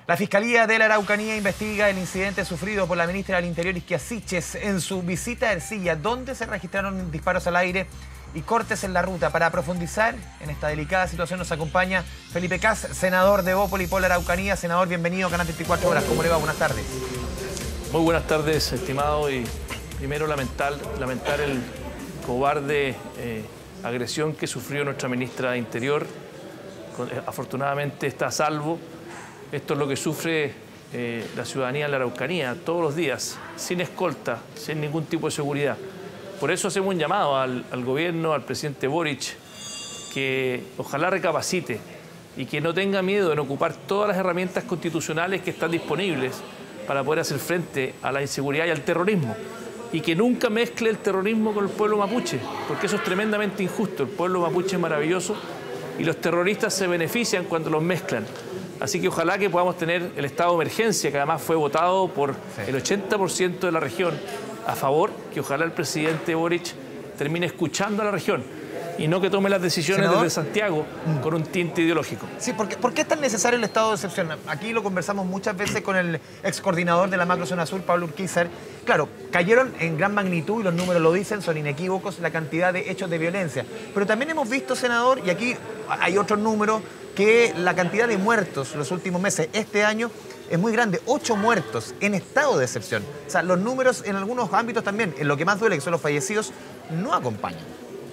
La Fiscalía de la Araucanía investiga el incidente sufrido por la ministra del Interior, Isquia Siches, en su visita a Ercilla, donde se registraron disparos al aire y cortes en la ruta. Para profundizar en esta delicada situación nos acompaña Felipe Kast, senador de Bópoli por la Araucanía. Senador, bienvenido a Canal 24 Horas. ¿Cómo le va? Buenas tardes. Muy buenas tardes, estimado. Y primero lamentar el cobarde agresión que sufrió nuestra ministra de Interior. Afortunadamente está a salvo. Esto es lo que sufre la ciudadanía en la Araucanía todos los días, sin escolta, sin ningún tipo de seguridad. Por eso hacemos un llamado al gobierno, al presidente Boric, que ojalá recapacite y que no tenga miedo en ocupar todas las herramientas constitucionales que están disponibles para poder hacer frente a la inseguridad y al terrorismo. Y que nunca mezcle el terrorismo con el pueblo mapuche, porque eso es tremendamente injusto. El pueblo mapuche es maravilloso y los terroristas se benefician cuando los mezclan. Así que ojalá que podamos tener el estado de emergencia, que además fue votado por el 80% de la región a favor, que ojalá el presidente Boric termine escuchando a la región y no que tome las decisiones desde Santiago con un tinte ideológico. Sí, ¿por qué es tan necesario el estado de excepción? Aquí lo conversamos muchas veces con el ex coordinador de la Macrozona Sur, Pablo Urquiza. Claro, cayeron en gran magnitud, y los números lo dicen, son inequívocos, la cantidad de hechos de violencia. Pero también hemos visto, senador, y aquí hay otros números, que la cantidad de muertos los últimos meses, este año, es muy grande. 8 muertos en estado de excepción. O sea, los números en algunos ámbitos también, en lo que más duele, que son los fallecidos, no acompañan.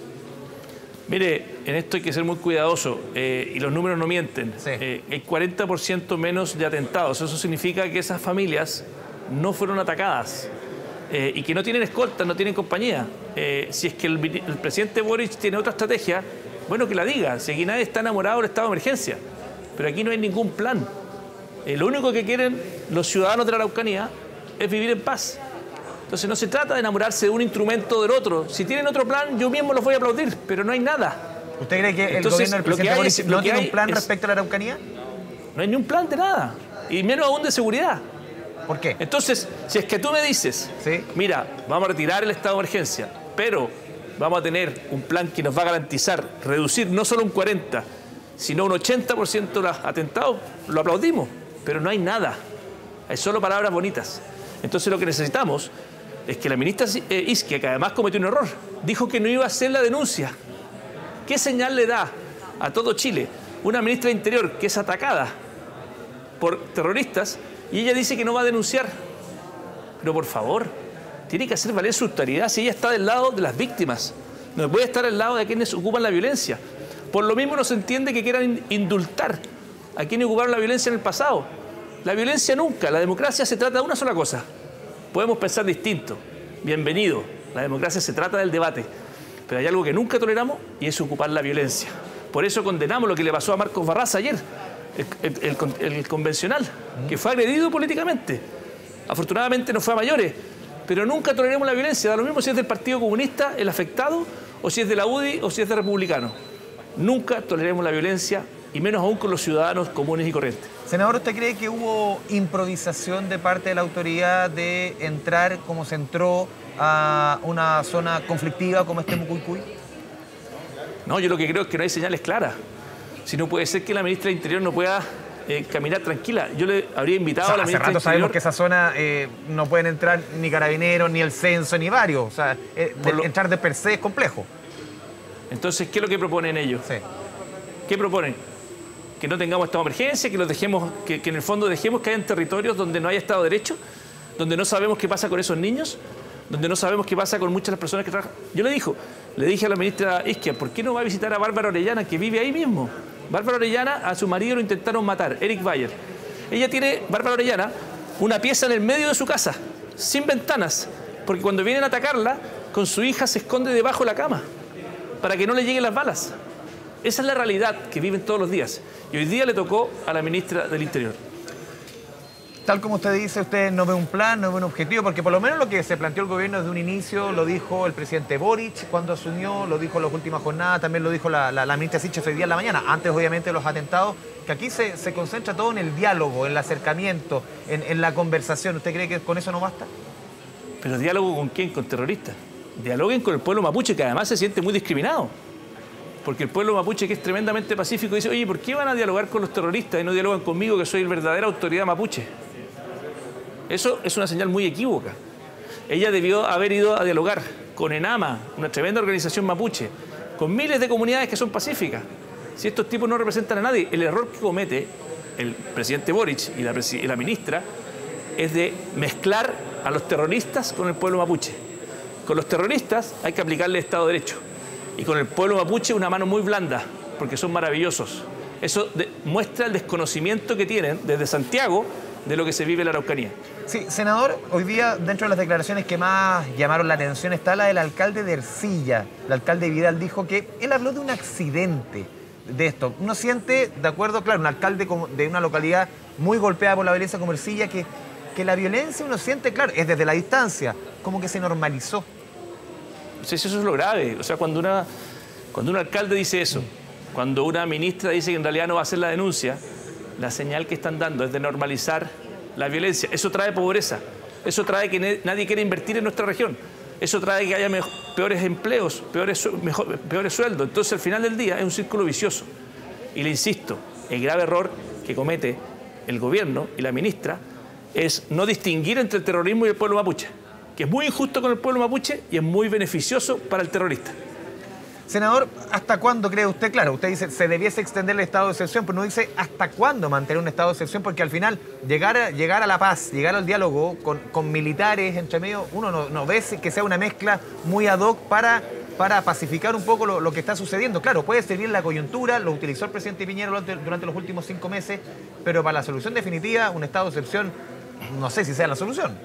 Mire, en esto hay que ser muy cuidadoso y los números no mienten. Sí. Hay 40% menos de atentados. Eso significa que esas familias no fueron atacadas y que no tienen escolta, no tienen compañía. Si es que el presidente Boric tiene otra estrategia, bueno, que la diga. Si aquí nadie está enamorado del estado de emergencia, pero aquí no hay ningún plan. Lo único que quieren los ciudadanos de la Araucanía es vivir en paz. Entonces no se trata de enamorarse de un instrumento o del otro. Si tienen otro plan, yo mismo los voy a aplaudir, pero no hay nada. ¿Usted cree que el gobierno del presidente Boric no tiene un plan respecto a la Araucanía? No hay ni un plan de nada, y menos aún de seguridad. ¿Por qué? Entonces, si es que tú me dices, ¿sí? Mira, vamos a retirar el estado de emergencia, pero vamos a tener un plan que nos va a garantizar reducir no solo un 40%, sino un 80% de los atentados, lo aplaudimos, pero no hay nada. Hay solo palabras bonitas. Entonces lo que necesitamos es que la ministra Isquia, que además cometió un error, dijo que no iba a hacer la denuncia. ¿Qué señal le da a todo Chile una ministra de Interior que es atacada por terroristas y ella dice que no va a denunciar? Pero por favor, tiene que hacer valer su autoridad si ella está del lado de las víctimas. No puede estar al lado de quienes ocupan la violencia. Por lo mismo no se entiende que quieran indultar a quienes ocuparon la violencia en el pasado. La violencia nunca, la democracia se trata de una sola cosa. Podemos pensar distinto, bienvenido, la democracia se trata del debate, pero hay algo que nunca toleramos y es ocupar la violencia. Por eso condenamos lo que le pasó a Marcos Barraza ayer, el convencional, que fue agredido políticamente. Afortunadamente no fue a mayores, pero nunca toleremos la violencia, da lo mismo si es del Partido Comunista el afectado, o si es de la UDI, o si es de republicano. Nunca toleremos la violencia, y menos aún con los ciudadanos comunes y corrientes. Senador, ¿usted cree que hubo improvisación de parte de la autoridad de entrar como se entró a una zona conflictiva como este Mucuycuy? No, yo lo que creo es que no hay señales claras. Si no puede ser que la ministra de Interior no pueda caminar tranquila. Yo le habría invitado a la ministra de Interior. Hace rato sabemos que esa zona no pueden entrar ni carabineros, ni el censo, ni varios. O sea, entrar de per se es complejo. Entonces, ¿qué es lo que proponen ellos? Sí. ¿Qué proponen? Que no tengamos estado de emergencia, que los dejemos, que en el fondo dejemos que hayan territorios donde no haya Estado de Derecho, donde no sabemos qué pasa con esos niños, donde no sabemos qué pasa con muchas de las personas que trabajan. Yo le dije a la ministra Isquia, ¿por qué no va a visitar a Bárbara Orellana, que vive ahí mismo? Bárbara Orellana, a su marido lo intentaron matar, Eric Bayer. Ella tiene, Bárbara Orellana, una pieza en el medio de su casa, sin ventanas, porque cuando vienen a atacarla, con su hija se esconde debajo de la cama, para que no le lleguen las balas. Esa es la realidad que viven todos los días. Y hoy día le tocó a la ministra del Interior. Tal como usted dice, usted no ve un plan, no ve un objetivo, porque por lo menos lo que se planteó el gobierno desde un inicio lo dijo el presidente Boric cuando asumió, lo dijo en las últimas jornadas, también lo dijo la ministra Siches hoy día en la mañana, antes obviamente de los atentados, que aquí se concentra todo en el diálogo, en el acercamiento, en la conversación. ¿Usted cree que con eso no basta? ¿Pero diálogo con quién? ¿Con terroristas? Dialoguen con el pueblo mapuche, que además se siente muy discriminado. Porque el pueblo mapuche, que es tremendamente pacífico, dice, oye, ¿por qué van a dialogar con los terroristas y no dialogan conmigo, que soy la verdadera autoridad mapuche? Eso es una señal muy equívoca. Ella debió haber ido a dialogar con ENAMA, una tremenda organización mapuche, con miles de comunidades que son pacíficas. Si estos tipos no representan a nadie, el error que comete el presidente Boric y la ministra es de mezclar a los terroristas con el pueblo mapuche. Con los terroristas hay que aplicarle Estado de Derecho. Y con el pueblo mapuche una mano muy blanda, porque son maravillosos. Eso muestra el desconocimiento que tienen desde Santiago de lo que se vive en la Araucanía. Sí, senador, hoy día dentro de las declaraciones que más llamaron la atención está la del alcalde de Ercilla. El alcalde Vidal dijo que él habló de un accidente de esto. Uno siente, de acuerdo, claro, un alcalde de una localidad muy golpeada por la violencia como Ercilla, que la violencia uno siente, claro, es desde la distancia, como que se normalizó. Sí, eso es lo grave. O sea, cuando un alcalde dice eso, cuando una ministra dice que en realidad no va a hacer la denuncia, la señal que están dando es de normalizar la violencia. Eso trae pobreza, eso trae que nadie quiere invertir en nuestra región, eso trae que haya peores empleos, peores sueldos. Entonces, al final del día es un círculo vicioso. Y le insisto, el grave error que comete el gobierno y la ministra es no distinguir entre el terrorismo y el pueblo mapuche, que es muy injusto con el pueblo mapuche y es muy beneficioso para el terrorista. Senador, ¿hasta cuándo cree usted? Claro, usted dice se debiese extender el estado de excepción, pero no dice hasta cuándo mantener un estado de excepción, porque al final llegar a la paz, llegar al diálogo con militares entre medio, uno no ve que sea una mezcla muy ad hoc para pacificar un poco lo que está sucediendo. Claro, puede servir la coyuntura, lo utilizó el presidente Piñera durante los últimos 5 meses, pero para la solución definitiva, un estado de excepción, no sé si sea la solución.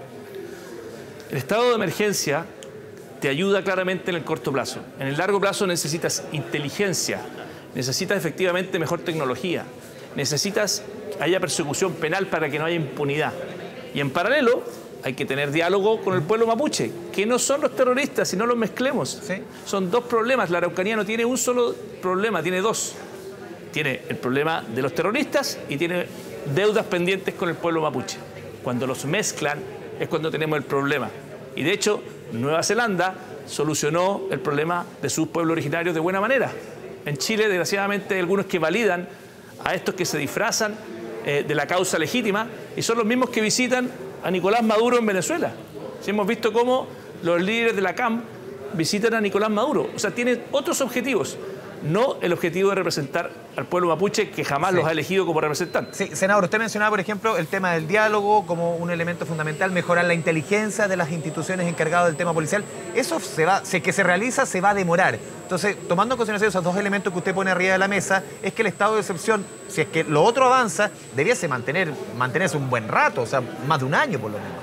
El estado de emergencia te ayuda claramente en el corto plazo. En el largo plazo necesitas inteligencia, necesitas efectivamente mejor tecnología, necesitas que haya persecución penal para que no haya impunidad. Y en paralelo hay que tener diálogo con el pueblo mapuche, que no son los terroristas, si no los mezclemos. ¿Sí? Son dos problemas. La Araucanía no tiene un solo problema, tiene dos. Tiene el problema de los terroristas y tiene deudas pendientes con el pueblo mapuche. Cuando los mezclan es cuando tenemos el problema. Y de hecho, Nueva Zelanda solucionó el problema de sus pueblos originarios de buena manera. En Chile, desgraciadamente, hay algunos que validan a estos que se disfrazan de la causa legítima y son los mismos que visitan a Nicolás Maduro en Venezuela. Sí, hemos visto cómo los líderes de la CAM visitan a Nicolás Maduro. O sea, tienen otros objetivos, no el objetivo de representar al pueblo mapuche, que jamás los ha elegido como representantes. Sí, senador, usted mencionaba, por ejemplo, el tema del diálogo como un elemento fundamental, mejorar la inteligencia de las instituciones encargadas del tema policial. Eso si es que se realiza, se va a demorar. Entonces, tomando en consideración esos dos elementos que usted pone arriba de la mesa, es que el estado de excepción, si es que lo otro avanza, debiese mantenerse un buen rato, o sea, más de un año por lo menos.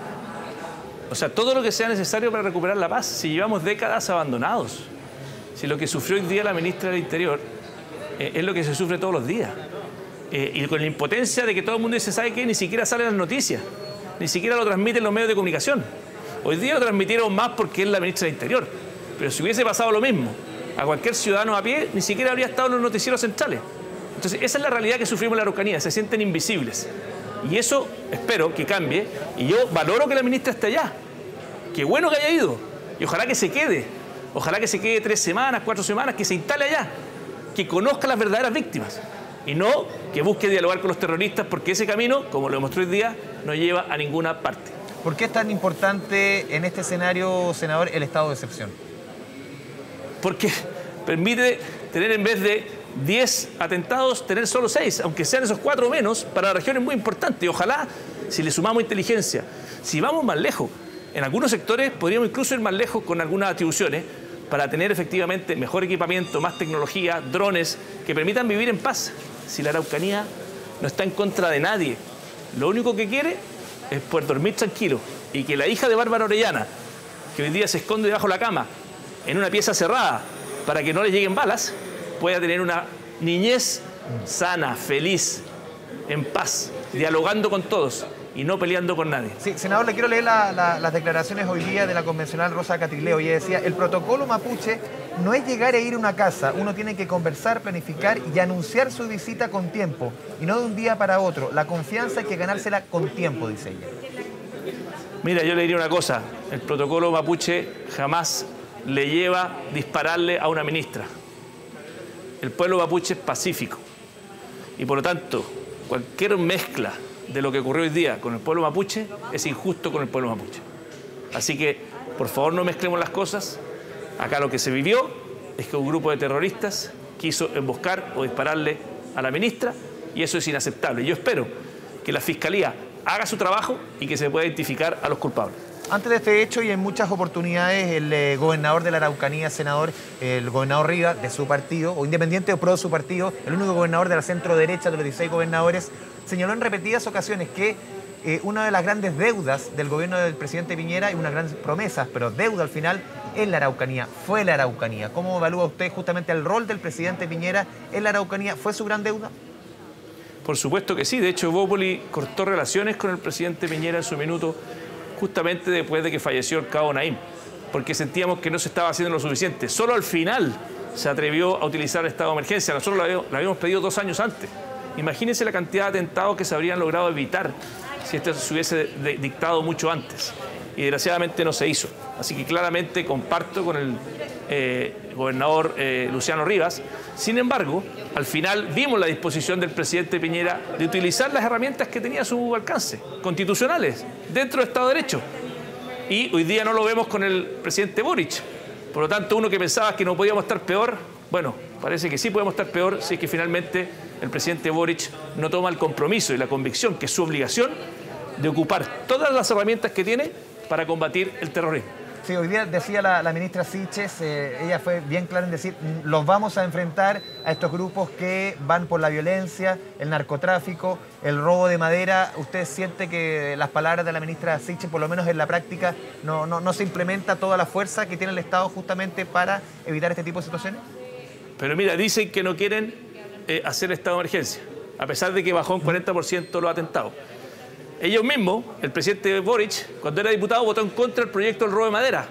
O sea, todo lo que sea necesario para recuperar la paz, si llevamos décadas abandonados. Si lo que sufrió hoy día la ministra del Interior es lo que se sufre todos los días. Y con la impotencia de que todo el mundo dice, ¿sabe qué? Ni siquiera salen las noticias, ni siquiera lo transmiten los medios de comunicación. Hoy día lo transmitieron más porque es la ministra del Interior. Pero si hubiese pasado lo mismo a cualquier ciudadano a pie, ni siquiera habría estado en los noticieros centrales. Entonces, esa es la realidad que sufrimos en la Araucanía, se sienten invisibles. Y eso espero que cambie. Y yo valoro que la ministra esté allá. Qué bueno que haya ido. Y ojalá que se quede. Ojalá que se quede 3 semanas, 4 semanas, que se instale allá, que conozca las verdaderas víctimas y no que busque dialogar con los terroristas, porque ese camino, como lo demostró hoy día, no lleva a ninguna parte. ¿Por qué es tan importante en este escenario, senador, el estado de excepción? Porque permite tener, en vez de 10 atentados, tener solo 6, aunque sean esos 4 o menos, para la región es muy importante. Y ojalá, si le sumamos inteligencia, si vamos más lejos, en algunos sectores podríamos incluso ir más lejos con algunas atribuciones para tener efectivamente mejor equipamiento, más tecnología, drones que permitan vivir en paz. Si la Araucanía no está en contra de nadie, lo único que quiere es poder dormir tranquilo y que la hija de Bárbara Orellana, que hoy día se esconde debajo de la cama en una pieza cerrada para que no le lleguen balas, pueda tener una niñez sana, feliz, en paz, dialogando con todos y no peleando con nadie. Sí, senador, le quiero leer las declaraciones hoy día de la convencional Rosa Catrileo. Ella decía, el protocolo mapuche no es llegar e ir a una casa, uno tiene que conversar, planificar y anunciar su visita con tiempo, y no de un día para otro. La confianza hay que ganársela con tiempo, dice ella. Mira, yo le diría una cosa, el protocolo mapuche jamás le lleva dispararle a una ministra. el pueblo mapuche es pacífico y por lo tanto cualquier mezcla de lo que ocurrió hoy día con el pueblo mapuche es injusto con el pueblo mapuche. Así que, por favor, no mezclemos las cosas. Acá lo que se vivió es que un grupo de terroristas quiso emboscar o dispararle a la ministra y eso es inaceptable. Yo espero que la Fiscalía haga su trabajo y que se pueda identificar a los culpables. Antes de este hecho y en muchas oportunidades, el gobernador de la Araucanía, senador, el gobernador Rivas, de su partido, o independiente o pro de su partido, el único gobernador de la centro derecha de los 16 gobernadores, señaló en repetidas ocasiones que una de las grandes deudas del gobierno del presidente Piñera y unas grandes promesas, pero deuda al final, es la Araucanía, fue la Araucanía. ¿Cómo evalúa usted justamente el rol del presidente Piñera en la Araucanía? ¿Fue su gran deuda? Por supuesto que sí. De hecho, Bópoli cortó relaciones con el presidente Piñera en su minuto, justamente después de que falleció el cabo Naim, porque sentíamos que no se estaba haciendo lo suficiente. Solo al final se atrevió a utilizar el estado de emergencia. Nosotros lo habíamos pedido 2 años antes. Imagínense la cantidad de atentados que se habrían logrado evitar si esto se hubiese dictado mucho antes. Y desgraciadamente no se hizo. Así que claramente comparto con el gobernador Luciano Rivas. Sin embargo, al final vimos la disposición del presidente Piñera de utilizar las herramientas que tenía a su alcance, constitucionales, dentro del Estado de Derecho. Y hoy día no lo vemos con el presidente Boric. Por lo tanto, uno que pensaba que no podíamos estar peor, bueno, parece que sí podemos estar peor si es que finalmente el presidente Boric no toma el compromiso y la convicción, que es su obligación, de ocupar todas las herramientas que tiene para combatir el terrorismo. Sí, hoy día decía la ministra Siches, ella fue bien clara en decir, los vamos a enfrentar a estos grupos que van por la violencia, el narcotráfico, el robo de madera. ¿Usted siente que las palabras de la ministra Siches, por lo menos en la práctica, no se implementa toda la fuerza que tiene el Estado justamente para evitar este tipo de situaciones? Pero mira, dicen que no quieren hacer estado de emergencia, a pesar de que bajó un 40% los atentados. Ellos mismos, el presidente Boric, cuando era diputado, votó en contra del proyecto del robo de madera.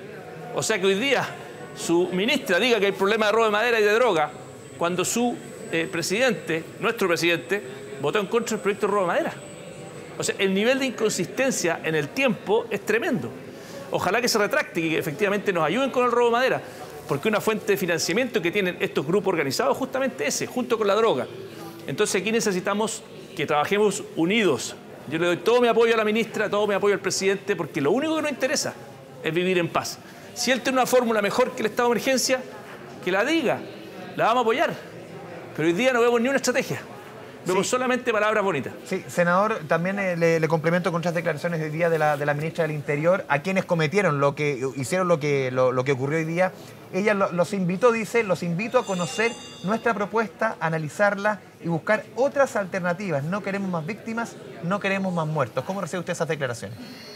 O sea que hoy día su ministra diga que hay problema de robo de madera y de droga, cuando su presidente, nuestro presidente, votó en contra del proyecto del robo de madera. O sea, el nivel de inconsistencia en el tiempo es tremendo. Ojalá que se retracte y que efectivamente nos ayuden con el robo de madera, porque una fuente de financiamiento que tienen estos grupos organizados es justamente ese, junto con la droga. Entonces aquí necesitamos que trabajemos unidos. Yo le doy todo mi apoyo a la ministra, todo mi apoyo al presidente, porque lo único que nos interesa es vivir en paz. Si él tiene una fórmula mejor que el estado de emergencia, que la diga, la vamos a apoyar. Pero hoy día no vemos ni una estrategia, vemos solamente palabras bonitas. Sí, senador, también le complemento con otras declaraciones hoy día de la ministra del Interior, a quienes cometieron hicieron lo que ocurrió hoy día. Ella los invitó, dice, los invito a conocer nuestra propuesta, analizarla y buscar otras alternativas. No queremos más víctimas, no queremos más muertos. ¿Cómo recibe usted esas declaraciones?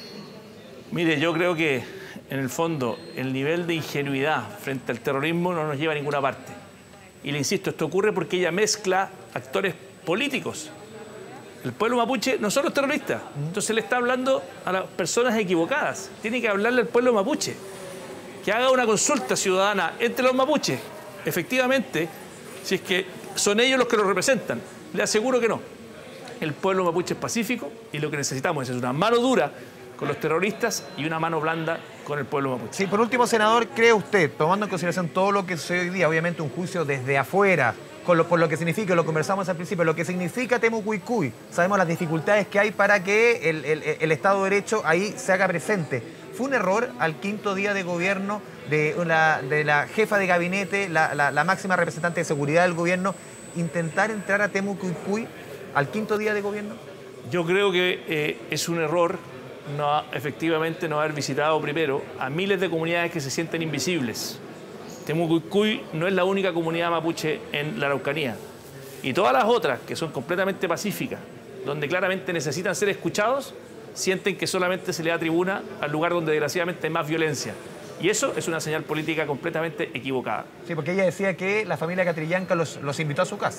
Mire, yo creo que en el fondo el nivel de ingenuidad frente al terrorismo no nos lleva a ninguna parte. Y le insisto, esto ocurre porque ella mezcla actores políticos. El pueblo mapuche no son los terroristas. Entonces le está hablando a las personas equivocadas. Tiene que hablarle al pueblo mapuche. Que haga una consulta ciudadana entre los mapuches. Efectivamente, si es que son ellos los que los representan. Le aseguro que no. El pueblo mapuche es pacífico y lo que necesitamos es una mano dura con los terroristas y una mano blanda con el pueblo mapuche. Sí, por último, senador, ¿cree usted, tomando en consideración todo lo que sucede hoy día, obviamente un juicio desde afuera, por lo que significa, lo conversamos al principio, lo que significa Temucuicui, sabemos las dificultades que hay para que el Estado de Derecho ahí se haga presente? ¿Fue un error al quinto día de gobierno de la jefa de gabinete, la máxima representante de seguridad del gobierno, intentar entrar a Temucuicui al quinto día de gobierno? Yo creo que es un error efectivamente no haber visitado primero a miles de comunidades que se sienten invisibles. Temucuicui no es la única comunidad mapuche en la Araucanía. Y todas las otras, que son completamente pacíficas, donde claramente necesitan ser escuchados, sienten que solamente se le da tribuna al lugar donde desgraciadamente hay más violencia. Y eso es una señal política completamente equivocada. Sí, porque ella decía que la familia Catrillanca los invitó a su casa.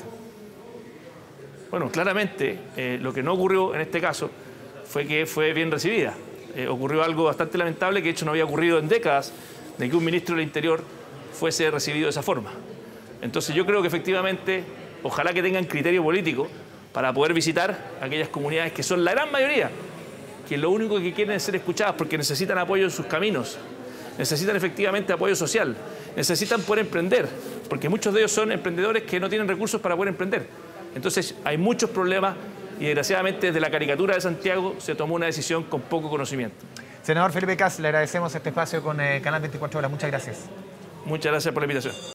Bueno, claramente lo que no ocurrió en este caso fue que fue bien recibida. Ocurrió algo bastante lamentable que de hecho no había ocurrido en décadas, de que un ministro del Interior fuese recibido de esa forma. Entonces yo creo que efectivamente, ojalá que tengan criterio político para poder visitar aquellas comunidades que son la gran mayoría, que lo único que quieren es ser escuchadas porque necesitan apoyo en sus caminos, necesitan efectivamente apoyo social. necesitan poder emprender, porque muchos de ellos son emprendedores que no tienen recursos para poder emprender. Entonces hay muchos problemas y desgraciadamente desde la caricatura de Santiago se tomó una decisión con poco conocimiento. Senador Felipe Kast, le agradecemos este espacio con Canal 24 Horas. Muchas gracias. Muchas gracias por la invitación.